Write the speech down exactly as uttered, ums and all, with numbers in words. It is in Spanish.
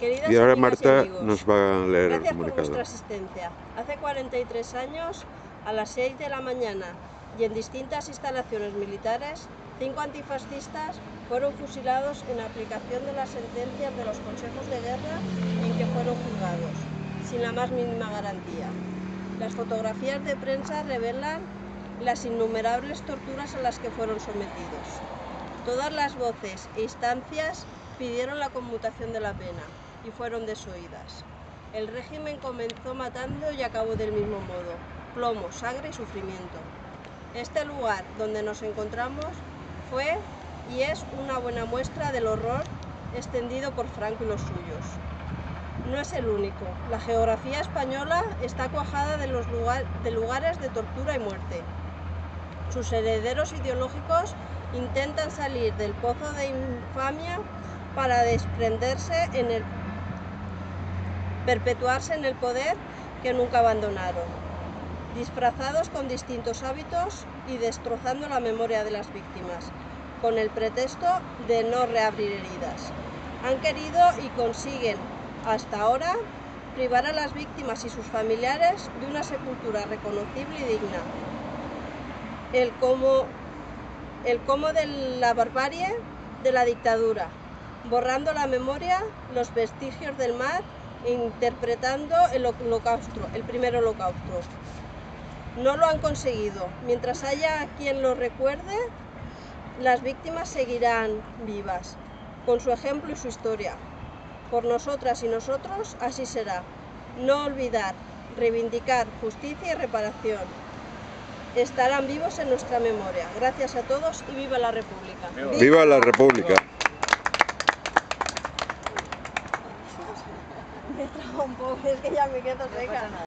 Queridas Y ahora amigas y Marta amigos, nos va a leer el gracias por comunicado. vuestra asistencia. Hace cuarenta y tres años, a las seis de la mañana y en distintas instalaciones militares, cinco antifascistas fueron fusilados en aplicación de las sentencias de los consejos de guerra en que fueron juzgados, sin la más mínima garantía. Las fotografías de prensa revelan las innumerables torturas a las que fueron sometidos. Todas las voces e instancias pidieron la conmutación de la pena y fueron desoídas. El régimen comenzó matando y acabó del mismo modo: plomo, sangre y sufrimiento. Este lugar donde nos encontramos fue y es una buena muestra del horror extendido por Franco y los suyos. No es el único. La geografía española está cuajada de, los lugar, de lugares de tortura y muerte. Sus herederos ideológicos intentan salir del pozo de infamia para desprenderse en el perpetuarse en el poder que nunca abandonaron, disfrazados con distintos hábitos y destrozando la memoria de las víctimas, con el pretexto de no reabrir heridas. Han querido y consiguen, hasta ahora, privar a las víctimas y sus familiares de una sepultura reconocible y digna. El cómo, el cómo de la barbarie de la dictadura, borrando la memoria, los vestigios del mal, interpretando el holocausto, el primer holocausto. No lo han conseguido. Mientras haya quien lo recuerde, las víctimas seguirán vivas, con su ejemplo y su historia. Por nosotras y nosotros así será. No olvidar, reivindicar justicia y reparación. Estarán vivos en nuestra memoria. Gracias a todos y viva la República. ¡Viva, ¡Viva la República! Me trago un poco, es que ya me quedo seca.